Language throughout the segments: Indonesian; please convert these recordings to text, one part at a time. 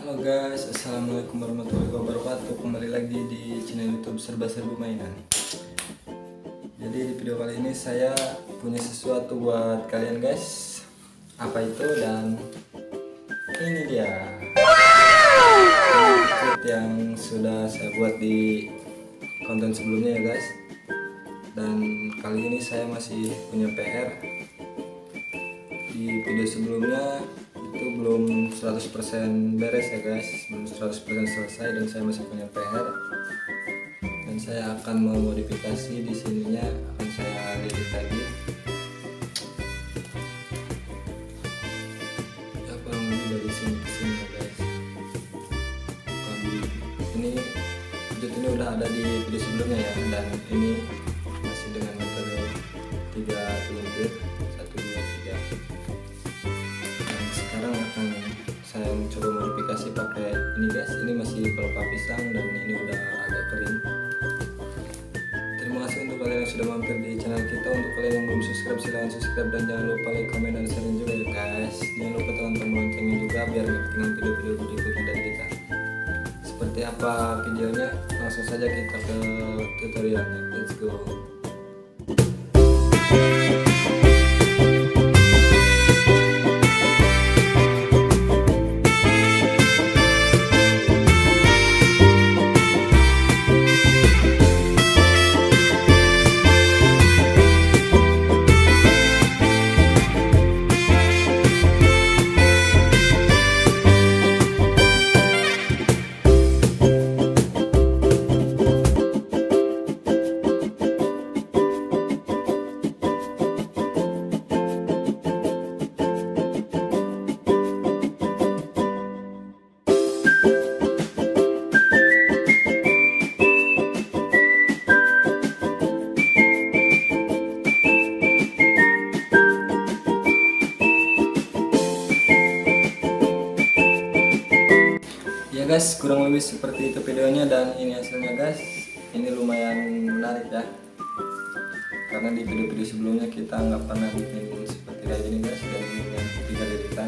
Halo guys, assalamualaikum warahmatullahi wabarakatuh. Kembali lagi di channel YouTube Serba-Serbu Mainan. Jadi di video kali ini saya punya sesuatu buat kalian guys. Apa itu? Dan ini dia. Ini kit yang sudah saya buat di konten sebelumnya ya guys. Dan kali ini saya masih punya PR. Di video sebelumnya itu belum 100% beres ya guys, belum 100% selesai dan saya masih punya PR, dan saya akan memodifikasi di sininya, akan saya lilit lagi ya, kurang lebih dari sini ke sini ya guys. Ini wujud ini udah ada di video sebelumnya ya, dan ini masih dengan metode 3 pelintir 1, 2, 3. Sekarang akan saya mencoba modifikasi pakai ini guys. Ini masih pelepah pisang dan ini udah agak kering. Terima kasih untuk kalian yang sudah mampir di channel kita. Untuk kalian yang belum subscribe, silahkan subscribe dan jangan lupa like, komen, dan share juga ya guys. Jangan lupa tekan tombol loncengnya juga biar nggak ketinggalan video-video berikutnya dari kita. Seperti apa videonya? Langsung saja kita ke tutorialnya. Let's go. Ya guys, kurang lebih seperti itu videonya dan ini hasilnya guys. Ini lumayan menarik ya, karena di video-video sebelumnya kita nggak pernah bikin seperti kayak gini guys, dan ini yang 3 lilitan.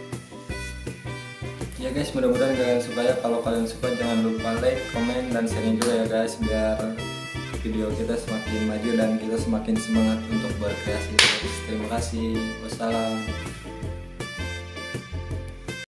Ya guys, mudah-mudahan kalian suka ya. Kalau kalian suka jangan lupa like, komen, dan share juga ya guys, biar video kita semakin maju dan kita semakin semangat untuk berkreasi guys. Terima kasih, wassalam.